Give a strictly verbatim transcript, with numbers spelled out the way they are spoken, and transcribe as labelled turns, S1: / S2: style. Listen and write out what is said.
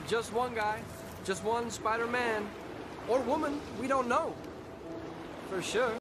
S1: Just one guy. Just one Spider-Man. Or woman. We don't know. For sure.